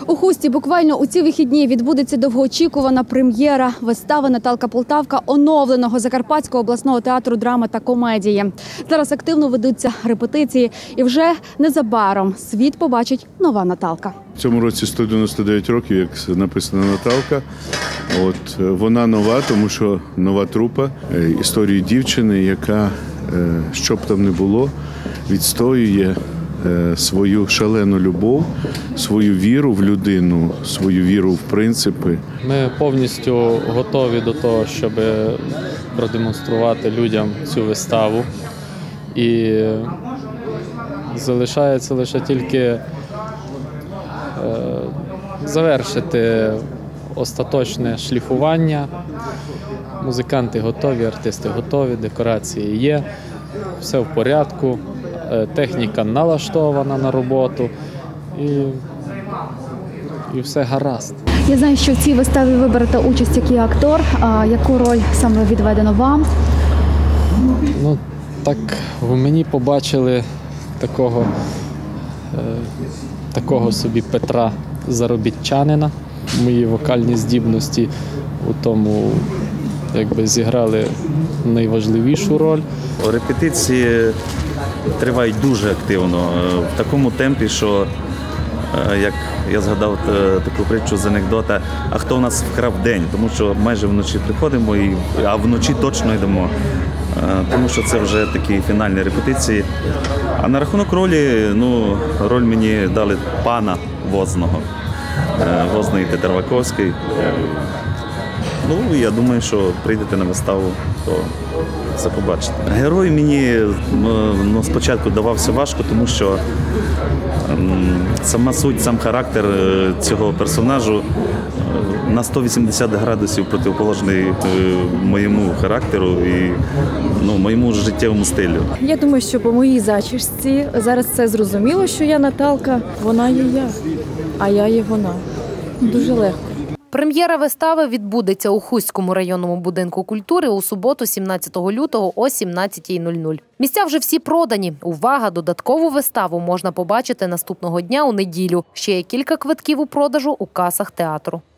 У Хусті буквально у ці вихідні відбудеться довгоочікувана прем'єра вистави «Наталка Полтавка» оновленого Закарпатського обласного театру драми та комедії. Зараз активно ведуться репетиції і вже незабаром світ побачить нова Наталка. В цьому році 199 років, як написана Наталка. Вона нова, тому що нова трупа історії дівчини, яка, що б там не було, відстоює свою шалену любов, свою віру в людину, свою віру в принципи. Ми повністю готові до того, щоб продемонструвати людям цю виставу. І залишається лише тільки завершити остаточне шліфування. Музиканти готові, артисти готові, декорації є, все в порядку, техніка налаштована на роботу і все гаразд. Я знаю, що в цій виставі ви берете участь як і актор. А яку роль саме відведено вам? Так в мені побачили такого собі Петра Заробітчанина. Мої вокальні здібності у тому зіграли найважливішу роль. Репетиції тривають дуже активно, в такому темпі, що, як я згадав таку притчу з анекдота, а хто у нас вкрав день, тому що майже вночі приходимо, а вночі точно йдемо, тому що це вже такі фінальні репетиції. А на рахунок ролі, роль мені дали пана Возного, Возний Тетерваковський. Я думаю, що прийдете на виставу, то все побачите. Герой мені спочатку давався важко, тому що сама суть, сам характер цього персонажу на 180 градусів протиположний моєму характеру і моєму життєвому стилю. Я думаю, що по моїй зачісці зараз це зрозуміло, що я Наталка, вона є я, а я є вона. Дуже легко. Прем'єра вистави відбудеться у Хустському районному будинку культури у суботу, 17 лютого о 17:00. Місця вже всі продані. Увага! Додаткову виставу можна побачити наступного дня у неділю. Ще є кілька квитків у продажу у касах театру.